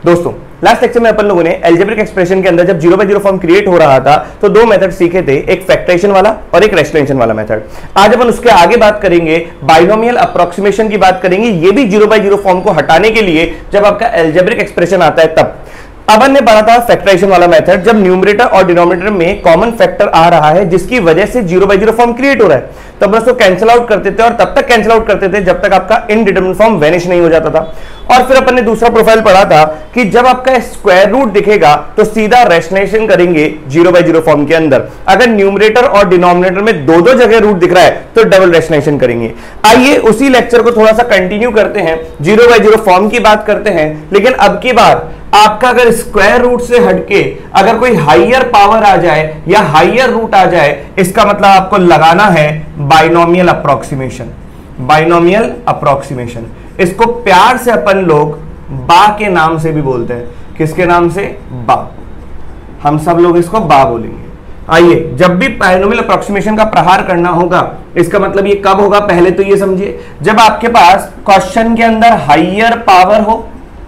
दोस्तों last lecture में अपन लोगों ने अलजेब्रिक एक्सप्रेशन के अंदर जब 0 बाय 0 फॉर्म क्रिएट हो रहा था तो दो मेथड सीखे थे, एक फैक्टराइजेशन वाला और एक रेशनलाइजेशन वाला मेथड। आज अपन उसके आगे बात करेंगे, बाइनोमियल अप्रोक्सीमेशन की बात करेंगे, ये भी 0 बाय 0 फॉर्म को हटाने के लिए जब आपका अलजेब्रिक एक्सप्रेशन आता है तब। अपन ने पढ़ा था फैक्टराइजेशन वाला मेथड, जब न्यूमरेटर और डिनोमिनेटर में कॉमन फैक्टर आ रहा है जिसकी वजह से 0 बाय 0 फॉर्म क्रिएट हो रहा है, तब उसको कैंसिल आउट करते थे और तब तक कैंसिल आउट करते थे जब तक आपका इनडिटरमिनेट फॉर्म वैनिश नहीं हो जाता था। और फिर अपन ने दूसरा प्रोफाइल पढ़ा था कि जब आपका स्क्वायर रूट दिखेगा तो सीधा रेशनलाइजेशन करेंगे 0 बाय 0 फॉर्म के अंदर। अगर न्यूमरेटर और डिनोमिनेटर में दो दो जगह रूट दिख रहा है तो डबल रेशनलाइजेशन करेंगे। आइए उसी लेक्चर को थोड़ा सा कंटिन्यू करते हैं, 0 बाय 0 फॉर्म की बात करते हैं, लेकिन अब की बार आपका अगर स्क्वायर रूट से हटके अगर कोई हाइयर पावर आ जाए या हाइयर रूट आ जाए, इसका मतलब आपको लगाना है बाइनोमियल अप्रोक्सीमेशन। बाइनोमियल अप्रोक्सीमेशन, इसको प्यार से अपन लोग बा के नाम से भी बोलते हैं। किसके नाम से? बा। हम सब लोग इसको बा बोलेंगे। आइए, जब भी बाइनोमियल अप्रोक्सीमेशन का प्रहार करना होगा, इसका मतलब ये कब होगा पहले तो ये समझिए, जब आपके पास क्वेश्चन के अंदर हाइयर पावर हो।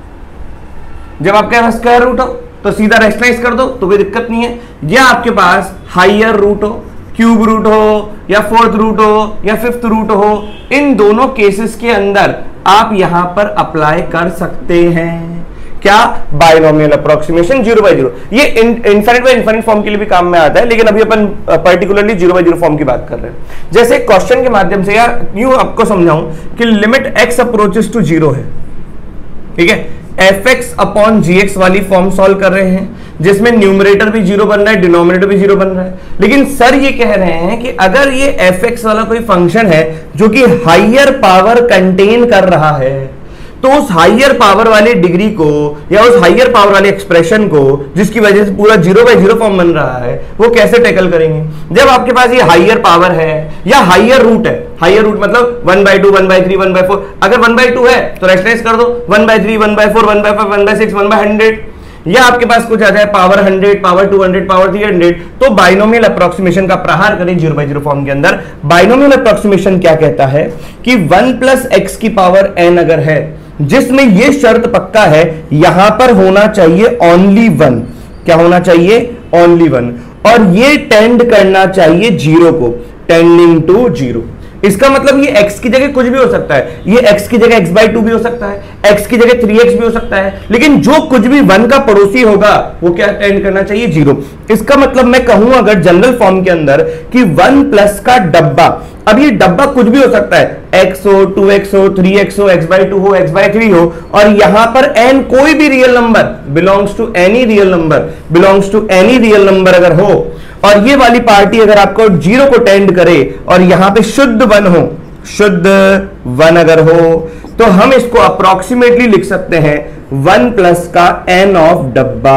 जब आपके पास स्क्वायर रूट हो तो सीधा रेशनलाइज कर दो तो कोई दिक्कत नहीं है, या आपके पास हाइयर रूट हो, क्यूब रूट हो या फोर्थ रूट हो या फिफ्थ रूट हो, इन दोनों केसेस के अंदर आप यहां पर अप्लाई कर सकते हैं। क्या? Binomial approximation 0 by 0। ये इनफिनिट बाय इनफिनिट फॉर्म के लिए भी काम में आता है, लेकिन अभी अपन पर्टिकुलरली 0 बाय 0 फॉर्म की बात कर रहे हैं। जैसे क्वेश्चन के माध्यम से या यूं आपको समझाऊं कि लिमिट x अप्रोचेस टू 0 है, ठीक है, fx अपॉन gx वाली फॉर्म सॉल्व कर रहे हैं जिसमें न्यूमरेटर भी 0 बन रहा है, डिनोमिनेटर भी 0 बन रहा है। लेकिन सर ये कह रहे हैं कि अगर ये fx वाला कोई फंक्शन है जो कि हाइयर पावर कंटेन कर रहा है, तो उस हाइयर पावर वाले डिग्री को या उस हाइयर पावर वाले एक्सप्रेशन को जिसकी वजह से पूरा 0 बाय 0 फॉर्म बन रहा है, वो कैसे टैकल करेंगे? जब आपके पास ये हाइयर पावर है या हाइयर रूट है, हाइयर रूट मतलब 1/2, 1/3, 1/4, अगर 1/2 है तो रेशनलाइज कर दो 1/3, 1/4, 1/5, 1/6, 1/100, या आपके पास कुछ आ जाए पावर 100, पावर 200, पावर 300, तो बाइनोमियल अप्रोक्सीमेशन का प्रहार करें 0 बाय 0 फॉर्म के अंदर। बाइनोमियल अप्रोक्सीमेशन क्या कहता है कि 1 प्लस x की पावर n अगर है, जिसमें यह शर्त पक्का है यहां पर होना चाहिए ओनली 1। क्या होना चाहिए? ओनली 1। और ये टेंड करना चाहिए 0 को, टेंडिंग टू 0। इसका मतलब ये x की जगह कुछ भी हो सकता है, ये x की जगह x/2 भी हो सकता है, x की जगह 3x भी हो सकता है, लेकिन जो कुछ भी 1 का पड़ोसी होगा वो क्या टेंड करना चाहिए? 0। इसका मतलब मैं कहूं अगर जनरल फॉर्म के अंदर कि 1 प्लस का डब्बा, अब ये डब्बा कुछ भी हो सकता है, x हो, 2x हो, 3x हो, x/2 हो, x/3 हो, और यहां पर n कोई भी real number belongs to any real number, belongs to any real number अगर हो, और ये वाली पार्टी अगर आपको 0 को टेंड करे और यहां पे शुद्ध 1 हो, शुद्ध 1 अगर हो, तो हम इसको अप्रोक्सीमेटली लिख सकते हैं 1 प्लस का n ऑफ डब्बा।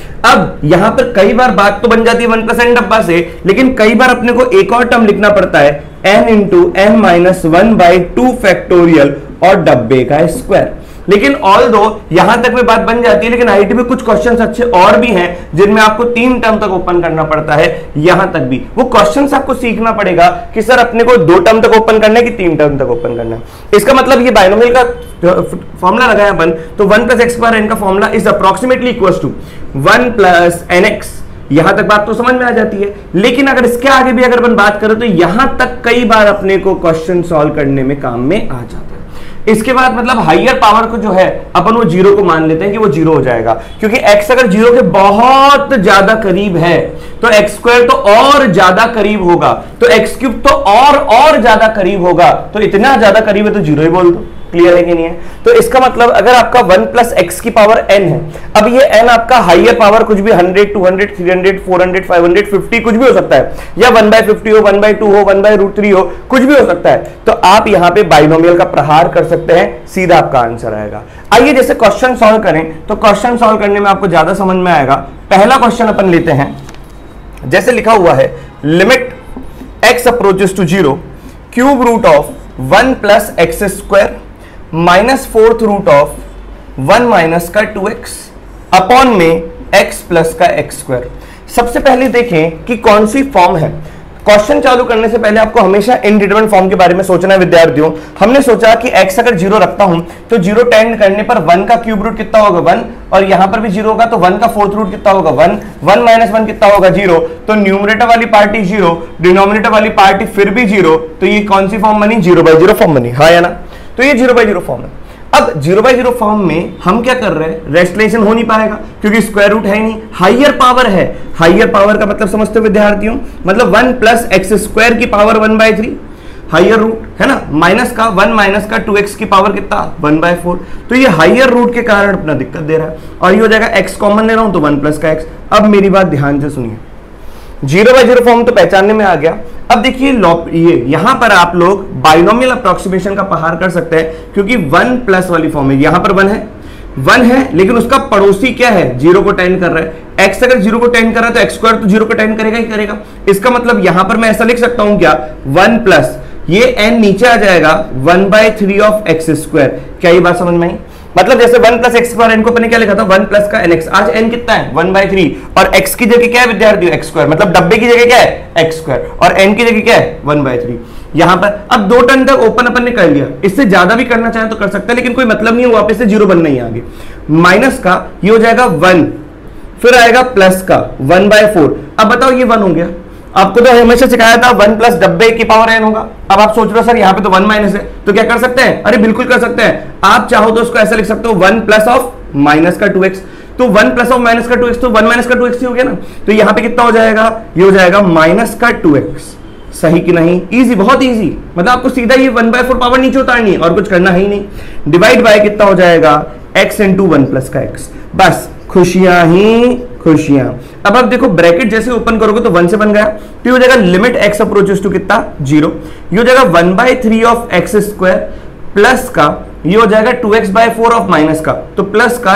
अब यहां पर कई बार बात तो बन जाती है 1 प्लस n डब्बा से, लेकिन कई बार अपने को एक और टर्म लिखना पड़ता है n into n minus 1/2 factorial और डब्बे का स्क्वायर। लेकिन ऑल दो यहां तक में बात बन जाती है, लेकिन आईटी में कुछ क्वेश्चंस अच्छे और भी हैं जिनमें आपको 3 टर्म तक ओपन करना पड़ता है। यहां तक भी वो क्वेश्चंस आपको सीखना पड़ेगा कि सर अपने को 2 टर्म तक ओपन करना है कि 3 टर्म तक ओपन करना है। इसका मतलब ये बाइनोमियल का फॉर्मूला लगाया अपन, तो 1 प्लस एक्स स्क्वायर n का formula is approximately equals to 1 plus nx। यहां तक बात तो समझ में आ जाती है, लेकिन अगर इसके आगे भी अगर अपन बात करें तो यहां तक कई बार अपने को क्वेश्चन सॉल्व करने में काम में आ जाता है। इसके बाद मतलब हाइयर पावर को जो है अपन वो 0 को मान लेते हैं कि वो 0 हो जाएगा, क्योंकि x अगर 0 के बहुत ज्यादा करीब है तो x स्क्वायर तो और ज्यादा करीब होगा, तो x क्यूब तो और ज्यादा करीब होगा, तो इतना ज्यादा करीब है तो 0 ही बोल दो। क्लियर है कि नहीं है? तो इसका मतलब अगर आपका 1 प्लस x की पावर n है, अब ये n आपका हाइयर पावर कुछ भी 100, 200, 300, 400, 500, 50 कुछ भी हो सकता है, या 1/50 हो, 1/2 हो, 1/√3 हो, कुछ भी हो सकता है, तो आप यहां पे बाइनोमियल का प्रहार कर सकते हैं, सीधा आपका आंसर आएगा। आइए जैसे क्वेश्चन सॉल्व करें, तो क्वेश्चन सॉल्व करने में आपको ज्यादा समझ में आएगा। पहला क्वेश्चन अपन लेते हैं, जैसे लिखा हुआ है limit x approaches to 0, cube root of 1 plus x square minus 4th root of 1 minus का 2x अपॉन में x प्लस का x स्क्वायर। सबसे पहले देखें कि कौन सी फॉर्म है। क्वेश्चन चालू करने से पहले आपको हमेशा इनडिटरमिनेट फॉर्म के बारे में सोचना है विद्यार्थियों। हमने सोचा कि x अगर 0 रखता हूं तो 0 टेंड करने पर 1 का क्यूब रूट कितना होगा 1, और यहां पर भी 0 होगा तो 1 का फोर्थ रूट कितना होगा 1, 1 माइनस 1 कितना होगा 0, तो न्यूमरेटर वाली पार्टी 0, डिनोमिनेटर वाली पार्टी फिर भी 0, तो ये कौन सी फॉर्म बनी 0/0 फॉर्म बनी, हाँ या ना। तो ये 0/0 फॉर्म है। अब 0/0 फॉर्म में हम क्या कर रहे हैं, रेस्टलेशन हो नहीं पाएगा क्योंकि स्क्वायर रूट है नहीं, हाइयर पावर है। हाइयर पावर का मतलब समझते हो विद्यार्थियों, मतलब 1 प्लस एक्स स्क्वायर की पावर 1/3 हाइयर रूट है ना, माइनस का 1 माइनस का 2x की पावर कितना 1/4। तो ये हाइयर रूट के कारण अपना दिक्कत दे रहा है, और ये हो जाएगा x कॉमन ले रहा हूं तो 1 प्लस का x। अब मेरी बात ध्यान से सुनिए, 0/0 फॉर्म तो पहचानने में आ गया। अब देखिए ये यहां पर आप लोग बाइनोमियल अप्रोक्सीमेशन का पहाड़ कर सकते हैं, क्योंकि 1 प्लस वाली फॉर्म है, यहां पर 1 है लेकिन उसका पड़ोसी क्या है 0 को टेंड कर रहा है। x अगर 0 को टेंड कर रहा है तो x स्क्वायर तो 0 को टेंड करेगा ही करेगा। इसका मतलब यहां पर मैं ऐसा लिख सकता हूं क्या 1 प्लस ये n नीचे आ जाएगा 1/3 ऑफ एक्स स्क्वायर। क्या ये बात समझ में आई? मतलब जैसे 1 प्लस एक्स स्क्वायर, इनको मैंने क्या लिखा था 1 प्लस का nx, आज n कितना है 1/3, और x की जगह क्या है विद्यार्थियों x स्क्वायर, मतलब डब्बे की जगह क्या है x स्क्वायर, और n की जगह क्या है 1/3। यहां पर अब 2 टर्म तक ओपन अपन ने कर लिया, इससे ज्यादा भी करना चाहे तो कर सकते हैं, लेकिन कोई मतलब नहीं है, वापस से 0 बनना ही आगे। माइनस का ये हो जाएगा 1, फिर आएगा प्लस का 1/4। अब बताओ ये 1 हो गया, आपको तो हमेशा सिखाया था 1 प्लस डब्बे की पावर n होगा। अब आप सोच रहे हो सर यहाँ पे तो 1 माइनस है, तो क्या कर सकते हैं, अरे बिल्कुल कर सकते हैं। आप चाहो तो उसको ऐसा लिख सकते हो 1 प्लस ऑफ माइनस का 2x, तो 1 प्लस ऑफ माइनस का 2x तो 1 माइनस का 2x ही हो गया ना, तो यहाँ पे कितना हो जाएगा, ये हो जाएगा माइनस का 2x। सही कि नहीं? इजी, बहुत इजी, मतलब आपको सीधा ये 1/4 पावर नीचे उतारनी है और कुछ करना ही नहीं। डिवाइड बाय कितना हो जाएगा x इंटू 1 प्लस का x, बस खुशियां ही खुशियां। अब आप देखो ब्रैकेट जैसे ओपन करोगे तो 1 से बन गया, तो ये हो जाएगा लिमिट x अप्रोचेस टू कितना 0, ये हो जाएगा 1/3 ऑफ एक्स स्क्वायर प्लस का ये हो जाएगा 2x/4 ऑफ माइनस का, तो प्लस का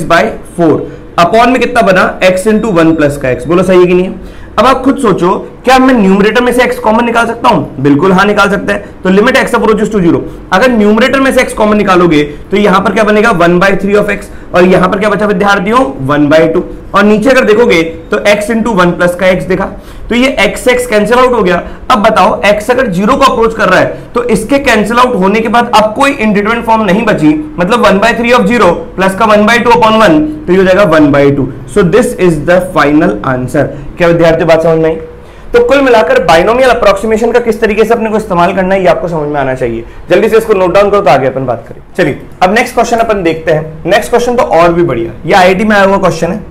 2x/4 अपॉन में कितना बना x इंटू 1 प्लस का x। बोलो सही है कि नहीं? अब आप खुद सोचो, क्या मैं न्यूमरेटर में से x कॉमन निकाल सकता हूं? बिल्कुल हाँ निकाल सकते हैं। तो लिमिट x अप्रोचेस टू 0, अगर न्यूमरेटर में से x कॉमन निकालोगे तो यहां पर क्या बनेगा 1/3 ऑफ x, और यहां पर क्या बचा विद्यार्थियों 1/2, और नीचे अगर देखोगे तो x इंटू 1 प्लस का x देखा, तो ये x कैंसिल आउट हो गया। अब बताओ x अगर 0 को अप्रोच कर रहा है तो इसके कैंसिल आउट होने के बाद अब कोई इंडिटरमिनेट फॉर्म नहीं बची, मतलब 1/3 ऑफ 0 प्लस का 1/2 अपॉन 1, तो ये हो जाएगा 1/2। So this is the final answer. क्या विद्यार्थी बात समझ में आई? तो कुल मिलाकर बाइनोमियल अप्रोक्सीमेशन का किस तरीके से अपने को इस्तेमाल करना है ये आपको समझ में आना चाहिए। जल्दी से इसको नोट डाउन करो तो आगे अपन बात करें। चलिए अब नेक्स्ट क्वेश्चन अपन देखते हैं। नेक्स्ट क्वेश्चन तो और भी बढ़िया, ये आईआईटी में आया हुआ क्वेश्चन है।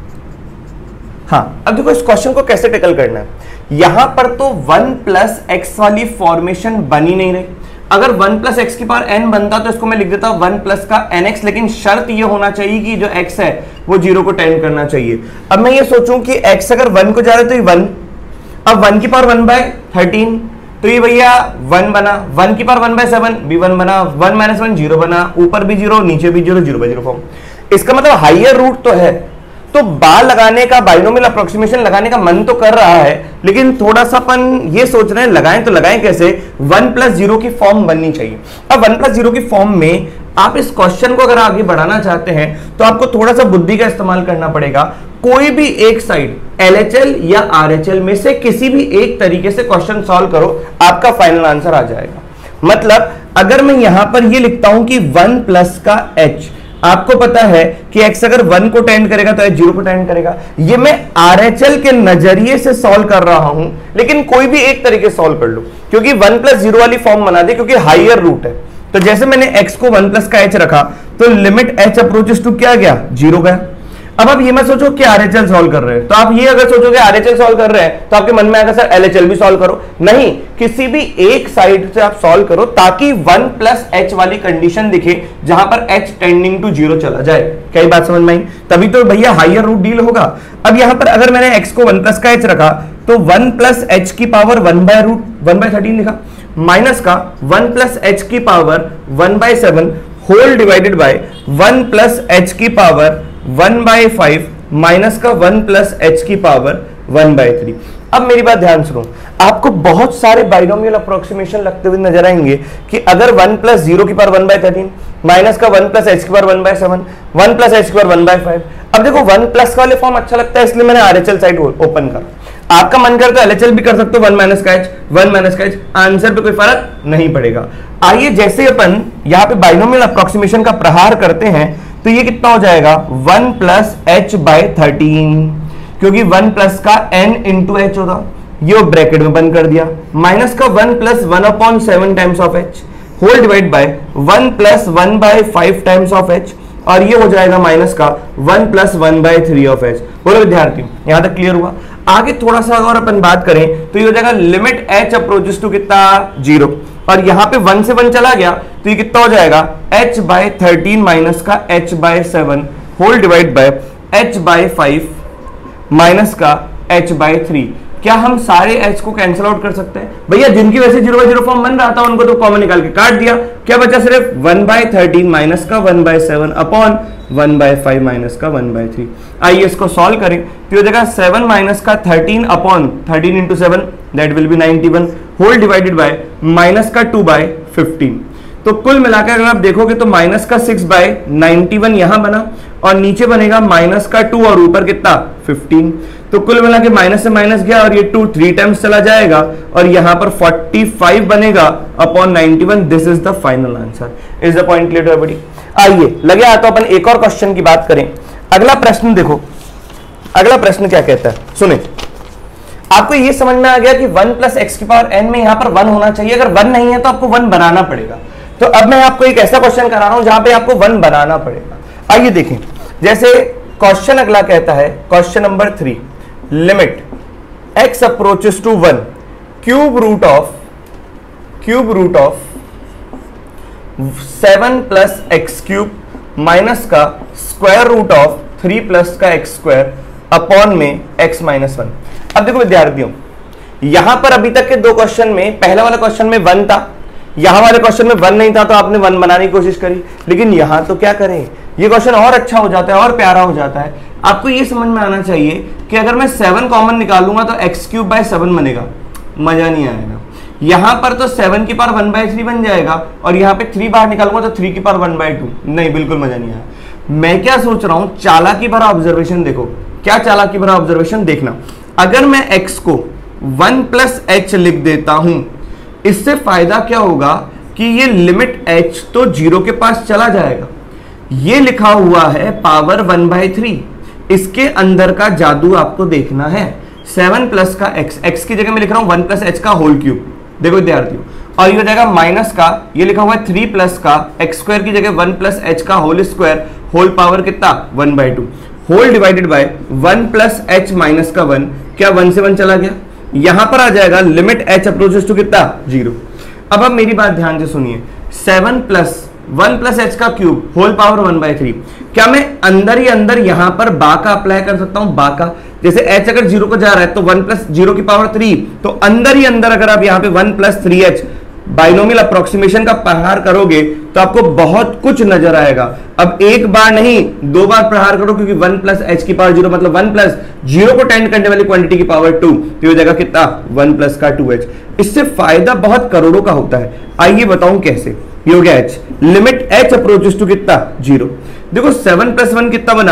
हाँ अब देखो इस क्वेश्चन को कैसे टेकल करना है। यहां पर तो 1 प्लस एक्स वाली फॉर्मेशन बन ही नहीं रही। अगर 1 प्लस एक्स की पावर n बनता तो इसको मैं लिख देता 1 प्लस का nx, लेकिन शर्त ये होना चाहिए कि जो x है वो 0 को टेंड करना चाहिए। अब मैं ये सोचूं कि x अगर 1 को जा रहा है तो ये 1, अब 1 की पावर 1/13, तो ये भैया 1 बना, 1 की पावर 1/7 भी 1 बना, 1 माइनस 1 0 बना, ऊपर भी 0 नीचे भी 0, 0/0 फॉर्म। इसका मतलब हाइयर रूट तो है, तो बार लगाने का बाइनोमियल अप्रोक्सीमेशन लगाने का मन तो कर रहा है, लेकिन थोड़ा सा अपन ये सोच रहे हैं लगाएं तो लगाएं कैसे, 1 प्लस 0 की फॉर्म बननी चाहिए। अब 1 प्लस 0 की फॉर्म में आप इस क्वेश्चन को अगर आगे बढ़ाना चाहते हैं तो आपको थोड़ा सा बुद्धि का इस्तेमाल करना पड़ेगा। कोई भी एक साइड LHL या RHL में से किसी भी एक तरीके से क्वेश्चन सॉल्व करो, आपका फाइनल आंसर आ जाएगा। मतलब अगर मैं यहां पर ये लिखता हूं कि 1 प्लस का h, आपको पता है कि x अगर 1 को टेंड करेगा तो h 0 को टेंड करेगा। ये मैं RHL के नजरिए से सॉल्व कर रहा हूं, लेकिन कोई भी एक तरीके सॉल्व कर लो, क्योंकि 1 प्लस 0 वाली फॉर्म बना दे, क्योंकि हाइयर रूट है। तो जैसे मैंने x को 1 प्लस का h रखा तो लिमिट h अप्रोचेस टू क्या गया 0 गया। अब आप ये मत सोचो कि RHL सॉल्व कर रहे हैं, तो आप ये अगर सोचोगे RHL सॉल्व कर रहे हैं तो आपके मन में आएगा सर LHL भी सॉल्व करो। नहीं, किसी भी एक साइड से आप सॉल्व करो ताकि 1 प्लस h वाली कंडीशन दिखे जहां पर h टेंडिंग टू 0 चला जाए। क्या ये बात समझ में आई? तभी तो भैया हाइयर रूट डील होगा। अब यहां पर अगर मैंने x को 1 प्लस का h रखा तो 1 प्लस h की पावर 1/√1/13 लिखा, माइनस का 1 प्लस h की power 1/7 whole divided by 1 plus h की पावर 1/5 माइनस का 1 प्लस h की पावर 1/3। अब मेरी बात ध्यान सुनो, आपको बहुत सारे बाइनोमियल अप्रोक्सीमेशन लगते हुए नजर आएंगे कि अगर 1 प्लस 0 की पावर 1/13 माइनस का 1 प्लस h की पावर 1/7, 1 प्लस h की पावर 1/5। अब देखो 1 प्लस वाले फॉर्म अच्छा लगता है इसलिए मैंने RHL साइड ओपन करा। आपका मन करे तो LHL भी कर सकते हो, 1 माइनस का एच, 1 माइनस का एच, आंसर पे कोई फर्क नहीं पड़ेगा। आइए जैसे अपन यहाँ पे बाइनोमियल अप्रोक्सीमेशन का प्रहार करते हैं तो ये कितना हो जाएगा 1 प्लस एच बाय 13, क्योंकि 1 प्लस का n इंटू एच होगा, ये ब्रैकेट में बंद कर दिया, माइनस का 1 plus 1/7 times of h whole divide by 1 plus 1/5 times of h, और ये हो जाएगा माइनस का 1 प्लस 1/3 ऑफ एच। बोलो विद्यार्थियों यहां तक क्लियर हुआ? आगे थोड़ा सा और अपन बात करें तो ये हो जाएगा लिमिट h अप्रोचेस टू कितना 0, और यहां पे 1 से 1 चला गया तो ये कितना हो जाएगा h बाय 13 माइनस का h by 7 whole divide by h by 5 minus का h बाय 3। क्या हम सारे h को कैंसिल आउट कर सकते हैं? भैया जिनकी वैसे 0/0 फॉर्म बन रहा था उनको तो कॉमन निकाल के काट दिया, क्या बचा सिर्फ 1/13 माइनस का 1/7 अपॉन 1/5 माइनस का 1/3। आइए इसको सॉल्व करें तो हो जाएगा 7 माइनस का 13 upon 13 into 7 that will be 91 whole divided by minus का 2/15। तो कुल मिलाकर अगर आप देखोगे तो माइनस का 6/91 यहां बना और नीचे बनेगा माइनस का 2 और ऊपर कितना 15। तो कुल मिला के माइनस से माइनस गया और ये 2 3 टाइम्स चला जाएगा और यहां पर 45 बनेगा upon 91। This is the final answer. Is the point clear everybody? आइए लगे आता अपन एक और क्वेश्चन की बात करें। अगला प्रश्न देखो, अगला प्रश्न क्या कहता है सुने। आपको ये समझ में आ गया कि 1 प्लस एक्स की पावर n में यहां पर 1 होना चाहिए, अगर 1 नहीं है तो आपको 1 बनाना पड़ेगा। तो अब मैं आपको एक ऐसा क्वेश्चन करा रहा हूं जहां पे आपको 1 बनाना पड़ेगा। आइए देखें, जैसे क्वेश्चन अगला कहता है question number 3, limit x approaches to 1 cube root of 7 plus x cube minus का स्क्वायर रूट ऑफ 3 प्लस का एक्स स्क्वायर अपॉन में x माइनस 1। अब देखो विद्यार्थियों, यहां पर अभी तक के दो क्वेश्चन में पहला वाला क्वेश्चन में 1 था, यहां वाले क्वेश्चन में 1 नहीं था तो आपने 1 बनाने की कोशिश करी, लेकिन यहां तो क्या करें, ये क्वेश्चन और अच्छा हो जाता है और प्यारा हो जाता है। आपको ये समझ में आना चाहिए कि अगर मैं 7 कॉमन निकालूंगा तो एक्स क्यूब बाय 7 बनेगा, मजा नहीं आएगा। यहां पर तो 7 की पावर 1/3 बन जाएगा और यहां पे 3 बाहर निकालूंगा तो 3 की पावर 1/2, नहीं बिल्कुल मजा नहीं आया। मैं क्या सोच रहा हूं, चालाकी भरा ऑब्जर्वेशन देखो, क्या चालाकी भरा ऑब्जर्वेशन देखना। अगर मैं x को 1 प्लस एच लिख देता हूं, इससे फायदा क्या होगा कि ये लिमिट h तो 0 के पास चला जाएगा। ये लिखा हुआ है पावर 1/3, इसके अंदर का जादू आपको देखना है। 7 प्लस का x की जगह मैं लिख रहा हूं 1 प्लस एच का होल क्यूब, देखो विद्यार्थियों, और ये हो जाएगा माइनस का, ये लिखा हुआ है 3 प्लस का एक्स स्क्वायर की जगह 1 प्लस एच का होल स्क्वायर होल पावर कितना 1/2 whole divided by 1 plus h minus का 1, क्या 1 से 1 चला गया, यहां पर आ जाएगा लिमिट h अप्रोचेस टू कितना 0। अब मेरी बात ध्यान से सुनिए, 7 प्लस 1 प्लस एच का क्यूब होल पावर 1/3, क्या मैं अंदर ही अंदर यहां पर बा का अप्लाई कर सकता हूं, बा का, जैसे h अगर 0 को जा रहा है तो 1 प्लस 0 की पावर 3, तो अंदर ही अंदर अगर आप यहां पे 1 प्लस 3h बाइनोमियल अप्रोक्सीमेशन का प्रहार करोगे तो आपको बहुत कुछ नजर आएगा। अब एक बार नहीं 2 बार प्रहार करो, क्योंकि 1 प्लस एच की पावर 0 मतलब 1 प्लस 0 को टेंड करने वाली क्वांटिटी की पावर 2, तो हो जाएगा कितना 1 प्लस का 2h। इससे फायदा बहुत करोड़ों का होता है। आइए बताऊं कैसे। ये हो गया h, limit h approaches to कितना 0। देखो 7 प्लस 1 कितना बना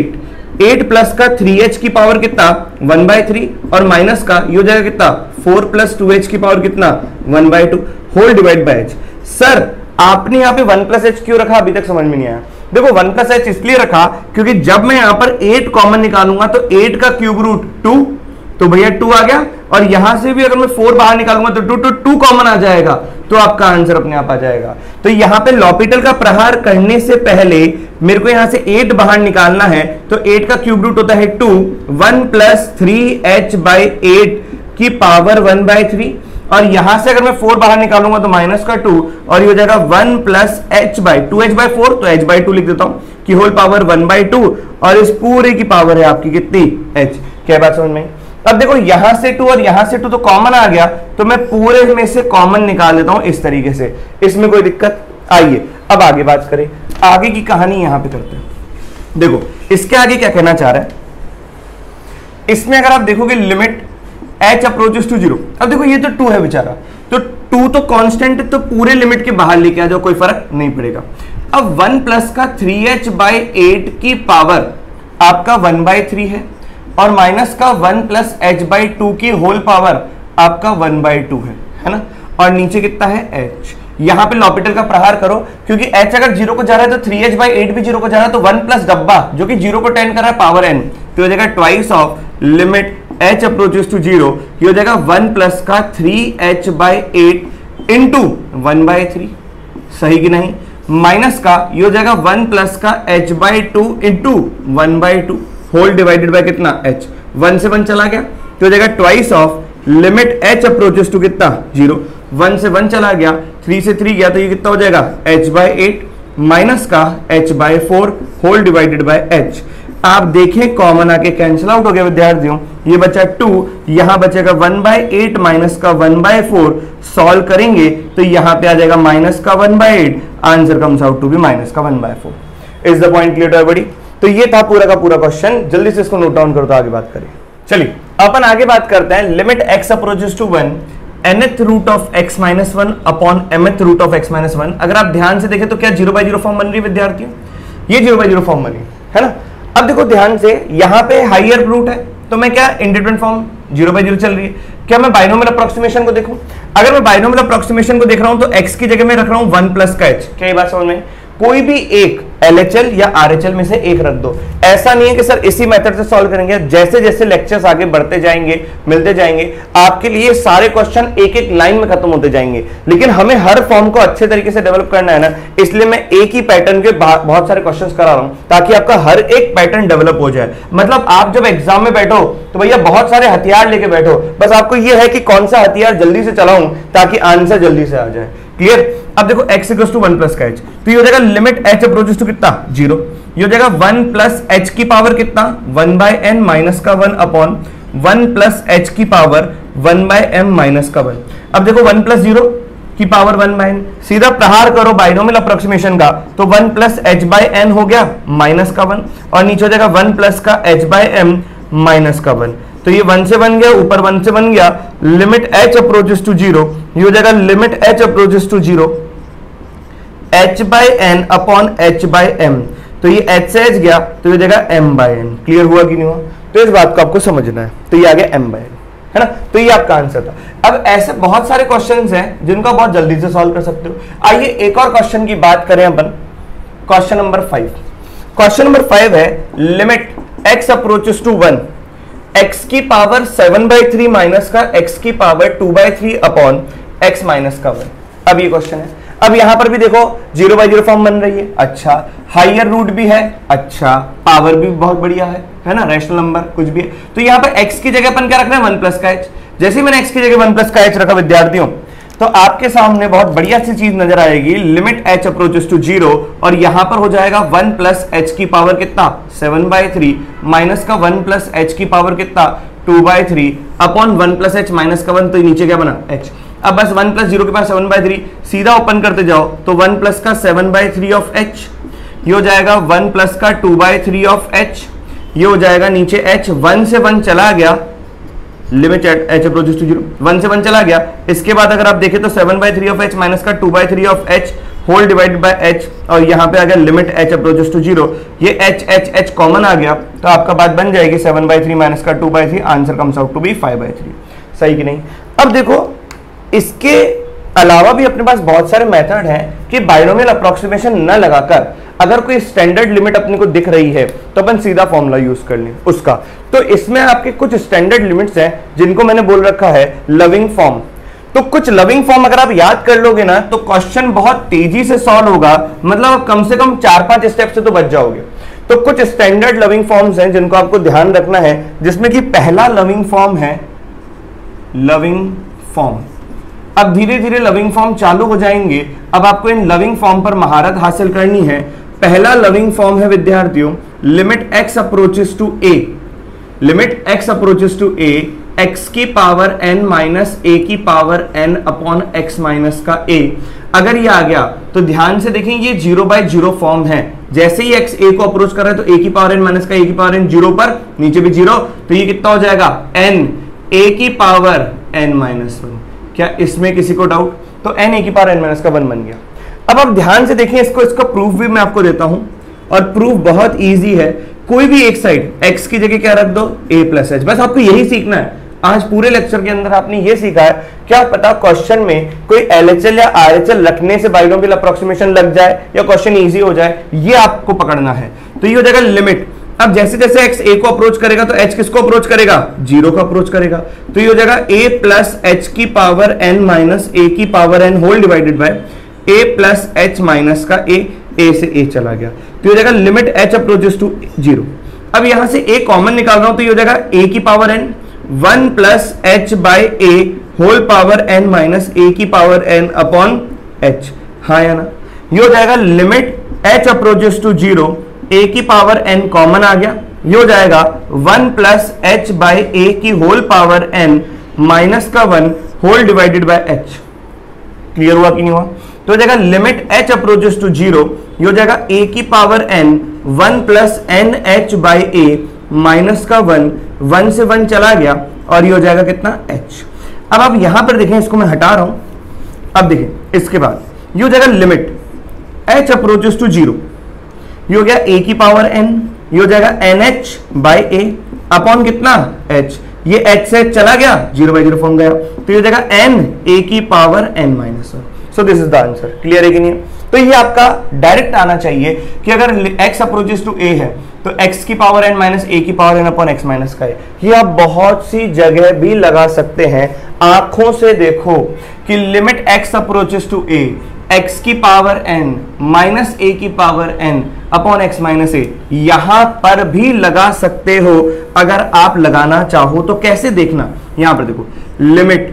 8 प्लस का 3h की पावर कितना 1/3 और माइनस का ये हो जाएगा कितना 4 प्लस 2h की पावर कितना 1/2 whole divide by h। Sir आपने यहाँ पे 1 प्लस एच क्यों रखा, अभी तक समझ में नहीं आया। देखो 1 प्लस एच इसलिए रखा क्योंकि जब मैं यहाँ पर 8 कॉमन निकालूंगा तो 8 का क्यूब रूट 2, तो भैया 2 आ गया, और यहां से भी अगर मैं 4 बाहर निकालूंगा तो 2 कॉमन आ जाएगा, तो आपका आंसर अपने आप आ जाएगा। तो यहां पे लॉपिटल का प्रहार करने से पहले मेरे को यहां से 8 बाहर निकालना है, तो 8 का क्यूब रूट होता है 2, 1 प्लस 3h बाई 8 की पावर 1/3, और यहां से अगर मैं 4 बाहर निकालूंगा तो माइनस का 2, और ये हो जाएगा 1 प्लस h बाई 2h/4, तो h/2 लिख देता हूं कि होल पावर 1/2, और इस पूरे की पावर है आपकी कितनी h। क्या बात समझ में? अब देखो यहां से 2 और यहां से 2 तो कॉमन आ गया, तो मैं पूरे में से कॉमन निकाल लेता हूं इस तरीके से, इसमें कोई दिक्कत। आइए अब आगे बात करें, आगे की कहानी यहां पे करते हैं। देखो इसके आगे क्या कहना चाह रहा है, इसमें अगर आप देखोगे लिमिट h अप्रोचेस टू 0। अब देखो ये तो 2 है बेचारा, तो 2 तो कांस्टेंट है, तो पूरे लिमिट के बाहर लेके आ जाओ, कोई फर्क नहीं पड़ेगा। अब 1 प्लस का 3h बाई 8 की पावर आपका 1/3 है, और माइनस का 1 प्लस एच बाई टू की होल पावर आपका 1/2 है ना, और नीचे कितना है h। यहां पे लॉपिटल का प्रहार करो, क्योंकि h अगर 0 को जा रहा है तो 3h/8 भी 0 को जा रहा है, तो 1 प्लस डब्बा जो कि 0 को 10 कर रहा है पावर n, तो हो जाएगा twice of limit h approaches to 0, ये हो जाएगा 1 प्लस का 3h/8 इंटू 1/3, सही कि नहीं, माइनस का ये हो जाएगा 1 प्लस का h/2 into 1/2 whole divided by कितना h, 1 से 1 चला गया तो हो जाएगा twice of limit h approaches to कितना 0, 1 से 1 चला गया, 3 से 3 गया तो ये कितना हो जाएगा h/8 माइनस का h/4 whole divided by h। आप देखें कॉमन आके कैंसिल आउट हो गया विद्यार्थियों, ये बचा 2, यहां बचेगा 1/8 माइनस का 1/4, सॉल्व करेंगे तो यहां पे आ जाएगा माइनस का 1/8, answer comes out to be minus का 1/4। Is the point clear to everybody? तो ये था पूरा का पूरा क्वेश्चन, जल्दी से इसको नोट डाउन करो तो आगे बात करें। चलिए अपन आगे बात करते हैं, limit x approaches to 1 nth root of x minus 1 upon mth root of x minus 1। अगर आप ध्यान से देखें तो क्या 0/0 फॉर्म बन रही है विद्यार्थियों, ये 0/0 फॉर्म बनी है ना। अब देखो ध्यान से, यहां पे हायर रूट है तो मैं क्या इंडिपेंडेंट फॉर्म 0/0 चल रही है, क्या मैं बाइनोमियल अप्रोक्सीमेशन को देखूं? अगर मैं बाइनोमियल अप्रोक्सीमेशन को देख रहा हूं तो x की जगह में रख रहा हूं 1 प्लस का h, क्या ये बात समझ में? कोई भी एक LHL या RHL में से एक रख दो, ऐसा नहीं है कि सर इसी मेथड से सॉल्व करेंगे। जैसे जैसे लेक्चर्स आगे बढ़ते जाएंगे, मिलते जाएंगे, आपके लिए सारे क्वेश्चन एक एक लाइन में खत्म होते जाएंगे, लेकिन हमें हर फॉर्म को अच्छे तरीके से डेवलप करना है ना, इसलिए मैं एक ही पैटर्न के बहुत सारे क्वेश्चंस करा रहा हूं ताकि आपका हर एक पैटर्न डेवलप हो जाए। मतलब आप जब एग्जाम में बैठो तो भैया बहुत सारे हथियार लेके बैठो, बस आपको यह है कि कौन सा हथियार जल्दी से चलाऊं ताकि आंसर जल्दी से आ जाए। क्लियर? अब देखो x इक्वल्स टू 1 प्लस का h, तो ये हो जाएगा लिमिट h अप्रोचेस टू कितना 0, ये हो जाएगा 1 प्लस h की पावर कितना 1/n माइनस का 1 अपॉन 1 प्लस h की पावर 1/m माइनस का 1। अब देखो 1 प्लस 0 की पावर 1/n, सीधा प्रहार करो बाइनोमियल अप्रोक्सीमेशन का, तो 1 प्लस h/n हो गया माइनस का 1, और नीचे हो जाएगा 1 प्लस का h/m माइनस का 1। तो ये 1 से बन गया, ऊपर 1 से बन गया, लिमिट h अप्रोचेस टू 0, ये हो जाएगा limit h approaches to 0 h/n upon h/m, तो ये h से h गया तो ये हो जाएगा m/n। क्लियर हुआ कि नहीं हुआ? तो इस बात को आपको समझना है, तो ये आ गया m/n, है ना। तो ये आपका आंसर था। अब ऐसे बहुत सारे क्वेश्चंस हैं जिनको बहुत जल्दी से सॉल्व कर सकते हो। आइए एक और क्वेश्चन की बात करें अपन, क्वेश्चन नंबर 5। क्वेश्चन नंबर 5 है limit x approaches to 1 x की पावर 7/3 माइनस का x की पावर 2/3 अपॉन x माइनस का 1। अब ये क्वेश्चन है, अब यहां पर भी देखो 0/0 फॉर्म बन रही है, अच्छा हायर रूट भी है, अच्छा पावर भी बहुत बढ़िया है ना, रैशनल नंबर कुछ भी है। तो यहां पर x की जगह अपन क्या रखना है 1 प्लस का h। जैसे ही मैंने x की जगह 1 प्लस का h रखा विद्यार्थियों, तो आपके सामने बहुत बढ़िया सी चीज नजर आएगी, लिमिट h अप्रोचेस टू 0, और यहां पर हो जाएगा 1 प्लस h की पावर कितना 7/3 माइनस का 1 प्लस h की पावर कितना 2/3 अपॉन 1 प्लस h माइनस का 1, तो नीचे क्या बना h। अब बस 1 प्लस 0 के पास 7/3 सीधा ओपन करते जाओ, तो 1 प्लस का 7/3 ऑफ h, ये हो जाएगा 1 प्लस का 2/3 ऑफ h, ये हो जाएगा नीचे h, 1 से 1 चला गया, लिमिट h अप्रोचेस टू 0, 1 से 1 चला गया। इसके बाद अगर आप देखें तो 7/3 ऑफ h माइनस का 2/3 of h whole divided by h, और यहाँ पे आ गया लिमिट h अप्रोचेस टू 0, ये h कॉमन आ गया, तो आपका बात बन जाएगी 7/3 माइनस का 2/3, answer comes out to be 5/3। सही कि नहीं? अब देखो इसके अलावा भी अपने पास बहुत सारे मेथड हैं कि बाइनोमियल अप्रोक्सीमेशन न लगाकर अगर कोई स्टैंडर्ड लिमिट अपने को दिख रही है तो अपन सीधा फॉर्मूला यूज कर लें उसका। तो इसमें आपके कुछ स्टैंडर्ड लिमिट्स हैं जिनको मैंने बोल रखा है लविंग फॉर्म। तो कुछ लविंग फॉर्म अगर आप याद कर लोगे ना तो क्वेश्चन बहुत तेजी से सॉल्व होगा, मतलब कम से कम 4-5 स्टेप से तो बच जाओगे। तो कुछ स्टैंडर्ड लविंग फॉर्म्स हैं जिनको आपको ध्यान रखना है, जिसमें कि पहला लविंग फॉर्म है लविंग फॉर्म। अब धीरे धीरे लविंग फॉर्म चालू हो जाएंगे, अब आपको इन लविंग फॉर्म पर महारत हासिल करनी है। पहला लविंग फॉर्म है विद्यार्थियों limit x approaches to a, limit x approaches to a x की पावर n माइनस a की power n upon x minus का a। अगर ये आ गया तो ध्यान से देखें ये 0/0 फॉर्म है, जैसे ही x a को अप्रोच कर रहा है तो a की पावर n माइनस का a की पावर n 0 पर, नीचे भी 0, तो ये कितना हो जाएगा n a की पावर n माइनस 1। क्या इसमें किसी को डाउट? तो n a की पावर n माइनस का 1 बन गया। अब आप ध्यान से देखें इसको, इसका प्रूफ भी मैं आपको देता हूं, और प्रूफ बहुत इजी है कोई भी एक साइड x की जगह क्या रख दो a प्लस एच, बस आपको यही सीखना है। आज पूरे लेक्चर के अंदर आपने ये सीखा है, क्या पता क्वेश्चन में कोई LHL या RHL रखने से बाइनोमियल अप्रोक्सीमेशन लग जाए या क्वेश्चन इजी हो जाए, ये आपको पकड़ना है। तो ये हो जाएगा लिमिट। अब जैसे जैसे x a को अप्रोच करेगा तो h किसको अप्रोच करेगा, 0 को अप्रोच करेगा। तो ये हो जाएगा a प्लस एच की पावर n माइनस a की power n whole divided by a plus h minus का a से a चला गया। तो ये हो जाएगा लिमिट h अप्रोचेस टू 0। अब यहां से a कॉमन निकाल रहा हूं तो ये हो जाएगा a की power n 1 plus h by a whole power n minus a की पावर n अपॉन h, हाँ या ना। ये हो जाएगा limit h approaches to 0, a की पावर n कॉमन आ गया, ये हो जाएगा 1 प्लस एच बाई a की होल पावर n माइनस का 1 whole divided by h। Clear हुआ कि नहीं हुआ? तो हो जाएगा लिमिट h अप्रोचेस टू 0, ये हो जाएगा a की power n 1 plus n h by a minus का 1 से 1 चला गया और ये हो जाएगा कितना h। अब आप यहां पर देखें, इसको मैं हटा रहा हूं। अब देखें इसके बाद ये हो जाएगा लिमिट h अप्रोचेस टू 0, ये हो गया a की पावर n, ये हो जाएगा nh बाई a अपॉन कितना h, ये h से चला गया 0/0 फॉर्म गया, तो ये हो जाएगा n a की power n minus 1। So this is the answer. Clear है कि नहीं? तो ये आपका डायरेक्ट आना चाहिए कि अगर x अप्रोचेस टू a है तो x की पावर n माइनस a की power n upon x minus का है। ये आप बहुत सी जगह भी लगा सकते हैं। आंखों से देखो कि limit x approaches to a, x की पावर n माइनस a की power n upon x minus a, यहां पर भी लगा सकते हो अगर आप लगाना चाहो तो। कैसे देखना, यहां पर देखो लिमिट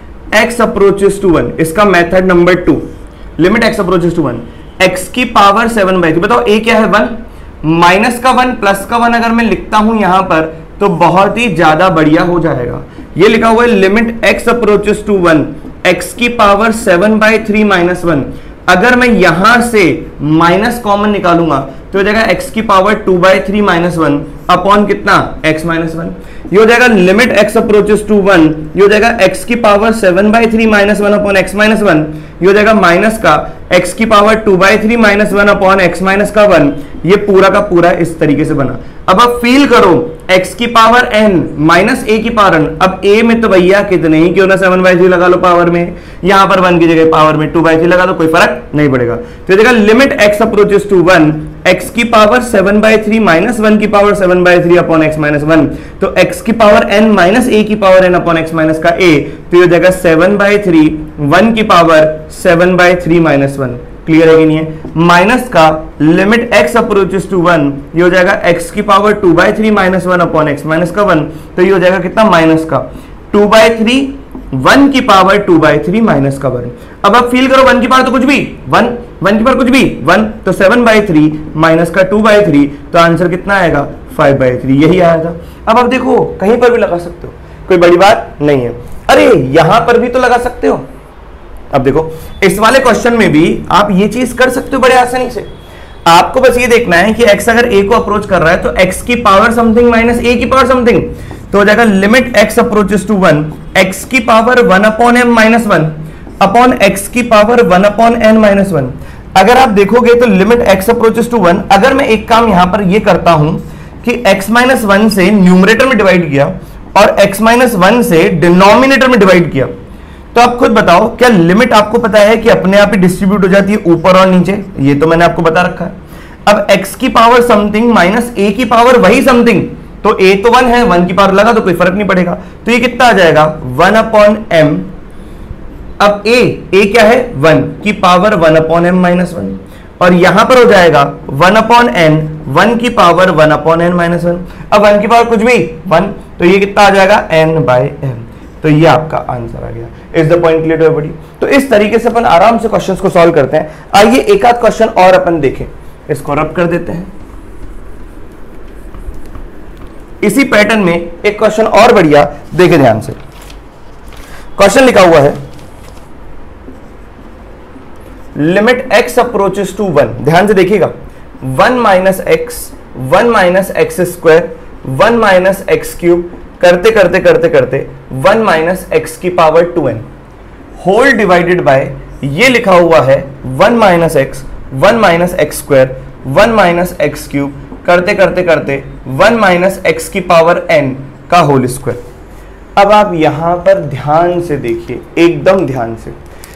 x अप्रोचेस टू 1, इसका method number 2, limit x approaches to 1, x की पावर 7/3। बताओ a क्या है 1, माइनस का 1 प्लस का 1 अगर मैं लिखता हूं यहां पर तो बहुत ही ज्यादा बढ़िया हो जाएगा। ये लिखा हुआ है limit x approaches to 1, x की पावर 7/3 माइनस 1। अगर मैं यहां से माइनस कॉमन निकालूंगा तो हो जाएगा x की पावर 2/3 माइनस 1 अपॉन कितना x माइनस 1। ये हो जाएगा लिमिट x अप्रोचेस टू 1, ये हो जाएगा x की power 7/3 minus 1 upon x minus 1, ये हो जाएगा माइनस का x की power 2/3 minus 1 upon x minus का 1। ये पूरा का पूरा इस तरीके से बना। अब आप फील करो x की पावर n माइनस a की पावर n, अब a में तो भैया कितने ही क्यों ना 7/3 लगा लो पावर में, यहां पर 1 की जगह पावर में 2/3 लगा दो, कोई फर्क नहीं पड़ेगा। तो ये देखा limit x approaches to 1, x की पावर 7/3 माइनस 1 की पावर 7/3 अपॉन x माइनस 1, तो x की पावर n माइनस a की power n upon x minus का a, तो ये जाएगा 7/3 1 की पावर 7/3 माइनस 1। क्लियर है कि नहीं है? माइनस का लिमिट x अप्रोचेस टू 1, ये हो जाएगा x की power 2/3 minus 1 upon x minus का 1, तो ये हो जाएगा कितना माइनस का 2/3 1 की पावर 2/3 माइनस का 1। अब आप फील करो 1 की पावर तो कुछ भी 1, 1 की पावर कुछ भी 1, तो 7/3 माइनस का 2/3, तो आंसर कितना आएगा 5/3, यही आया था। अब आप देखो कहीं पर भी लगा सकते हो, कोई बड़ी बात नहीं है। अरे यहां पर भी तो लगा सकते हो। अब देखो इस वाले क्वेश्चन में भी आप ये चीज कर सकते हो बड़े आसानी से। आपको बस ये देखना है कि x अगर a को अप्रोच कर रहा है तो x की पावर समथिंग माइनस a की पावर समथिंग, तो हो जाएगा limit x approaches to 1, x की power 1 upon m minus 1 upon x की पावर 1 अपॉन n माइनस 1। अगर आप देखोगे तो लिमिट x अप्रोचेस टू 1, अगर मैं एक काम यहां पर ये करता हूं कि x माइनस 1 से न्यूमरेटर में डिवाइड किया और x माइनस 1 से डिनोमिनेटर में डिवाइड किया, तो आप खुद बताओ क्या लिमिट आपको पता है कि अपने आप ही डिस्ट्रीब्यूट हो जाती है ऊपर और नीचे? ये तो मैंने आपको बता रखा है। अब x की पावर समथिंग माइनस a की पावर वही समथिंग, तो a तो 1 है, 1 की पावर लगा तो कोई फर्क नहीं पड़ेगा, तो ये कितना आ जाएगा 1 अपॉन m। अब a क्या है 1 की पावर 1 अपॉन m माइनस 1, और यहां पर हो जाएगा 1 अपॉन n 1 की पावर 1 अपॉन n माइनस 1। अब 1 की पावर कुछ भी 1, तो ये कितना आ जाएगा n बाई m। तो ये आपका आंसर आ गया। Is the point clear to everybody? तो इस तरीके से अपन आराम से क्वेश्चंस को सॉल्व करते हैं। आइए एक आध क्वेश्चन और अपन देखें, इसको रब कर देते हैं। इसी पैटर्न में एक क्वेश्चन और बढ़िया देखें ध्यान से। क्वेश्चन लिखा हुआ है लिमिट x अप्रोचेस टू 1, ध्यान से देखिएगा 1 minus x 1 minus x square 1 minus x cube करते करते करते करते 1 माइनस एक्स की power 2n whole divided by, ये लिखा हुआ है 1 minus x 1 minus x square 1 minus x cube करते करते करते 1 माइनस एक्स की पावर n का होल स्क्वायर। अब आप यहां पर ध्यान से देखिए, एकदम ध्यान से,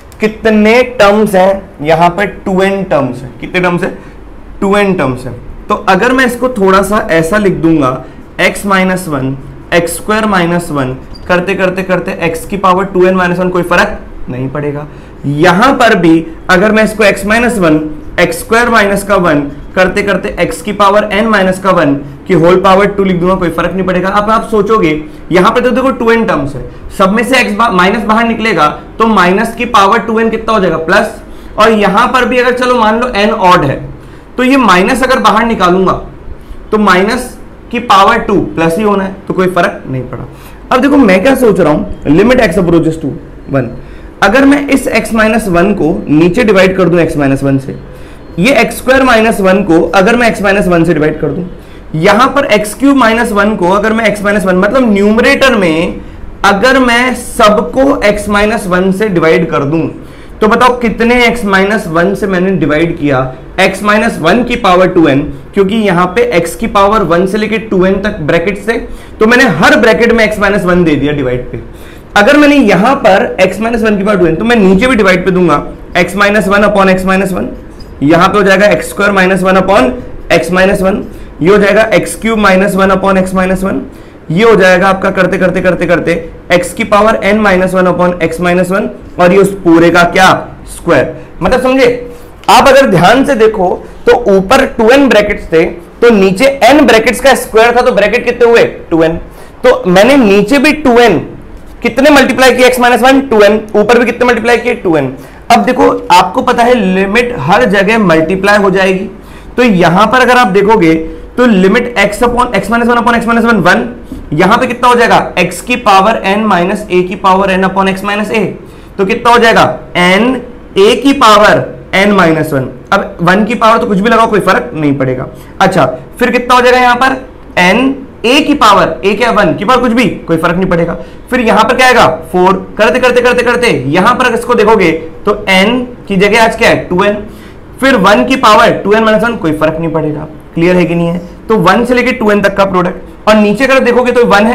कितने टर्म्स हैं यहां पर? 2n टर्म्स हैं। कितने टर्म्स है? 2n टर्म्स है। तो अगर मैं इसको थोड़ा सा ऐसा लिख दूंगा, x minus 1 x square minus 1 करते करते करते x की पावर 2n माइनस 1, कोई फर्क नहीं पड़ेगा। यहां पर भी अगर मैं इसको x minus 1 x square minus का 1 करते करते x की पावर n माइनस का 1 की होल पावर 2 लिख दूंगा, कोई फर्क नहीं पड़ेगा। अब आप सोचोगे यहां पर तो देखो 2n टर्म्स है, सब में से x माइनस बाहर निकलेगा तो माइनस की पावर 2n कितना हो जाएगा? प्लस। और यहां पर भी अगर चलो मान लो n ऑड है तो ये माइनस अगर बाहर निकालूंगा तो माइनस की पावर 2 प्लस ही होना है, तो कोई फर्क नहीं पड़ा। अब देखो मैं क्या सोच रहा हूं, लिमिट x अप्रोचेस टू 1, अगर मैं इस x माइनस 1 को नीचे डिवाइड कर दूं x माइनस 1 से, ये एक्स स्क्वायर माइनस 1 को अगर मैं x माइनस 1 से डिवाइड कर दूं, यहां पर एक्स क्यूब माइनस 1 को अगर मैं x माइनस 1 मतलब न्यूमरेटर में अगर मैं सबको x माइनस 1 से डिवाइड कर दूं, तो बताओ कितने x माइनस 1 से मैंने डिवाइड किया? x माइनस 1 की पावर 2n, क्योंकि यहां पे x की पावर 1 से लेके 2n तक ब्रैकेट से, तो मैंने हर ब्रैकेट में x माइनस 1 दे दिया डिवाइड पे। अगर मैंने यहां पर x माइनस 1 की पावर 2n, तो मैं नीचे भी डिवाइड पे दूंगा x minus 1 upon x minus 1, यहां पे हो जाएगा x square minus 1 upon x minus 1, ये हो जाएगा x cube minus 1 upon x minus 1, ये हो जाएगा आपका करते करते करते करते एक्स की power n minus 1 upon x minus 1, और ये उस पूरे का क्या? स्क्वायर। मतलब समझे आप? अगर ध्यान से देखो तो ऊपर 2n ब्रैकेट्स थे, तो नीचे n ब्रैकेट्स का स्क्वायर था, तो ब्रैकेट कितने हुए? 2n। तो मैंने नीचे भी 2n कितने मल्टीप्लाई किए? x माइनस 1 2n, ऊपर भी कितने मल्टीप्लाई किए? 2n। अब देखो आपको पता है लिमिट हर जगह मल्टीप्लाई हो जाएगी, तो यहां पर अगर आप देखोगे तो limit x upon x minus 1 upon x minus 1 1, यहां पे कितना हो जाएगा? x की पावर n माइनस a की power n upon x minus a, तो कितना हो जाएगा? n a की पावर n माइनस 1। अब 1 की पावर तो कुछ भी लगाओ कोई फर्क नहीं पड़ेगा। अच्छा फिर कितना हो जाएगा यहां पर? n a की पावर, a क्या 1 की पावर कुछ भी, कोई फर्क नहीं पड़ेगा। फिर यहां पर क्या आएगा? 4, करते करते करते करते यहां पर इसको देखोगे तो n की जगह आज क्या है? 2n। फिर 1 की पावर 2n माइनस 1, कोई फर्क नहीं पड़ेगा। क्लियर है कि नहीं है? तो 1 से लेके 2n तक का प्रोडक्ट, और नीचे अगर देखोगे तो 1 है,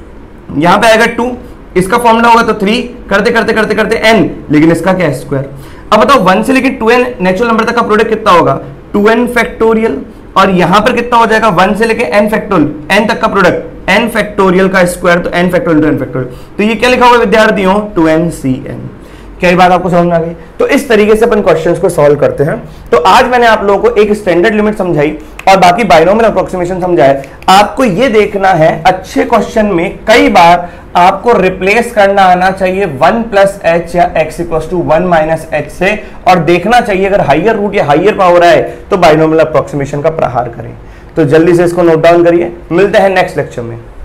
यहां पे आएगा 2, इसका फॉर्मूला होगा तो 3, करते करते करते करते n, लेकिन इसका क्या है? स्क्वायर। अब बताओ 1 से लेके 2n नेचुरल नंबर तक का प्रोडक्ट कितना होगा? 2n फैक्टोरियल, और यहां पर कितना हो जाएगा? 1 से लेके n फैक्टोरियल, n तक का प्रोडक्ट n फैक्टोरियल का स्क्वायर, तो n factorial two n factorial. तो ये क्या लिखा हुआ विद्यार्थियों? 2ncn। क्या ये बात आपको समझ में आ गई? तो इस तरीके से अपन क्वेश्चंस को सॉल्व करते हैं। तो आज मैंने आप लोगों को एक स्टैंडर्ड लिमिट समझाई और बाकी बाइनोमियल अप्रोक्सीमेशन समझाए। आपको ये देखना है अच्छे क्वेश्चन में कई बार आपको रिप्लेस करना आना चाहिए 1 प्लस एच या x equal to 1 minus h से, और देखना चाहिए अगर हाइयर रूट या हाइयर पावर आए तो बाइनोमियल अप्रोक्सीमेशन का प्रहार करें। तो जल्दी से इसको नोट डाउन करिए। मिलते हैं नेक्स्ट लेक्चर में।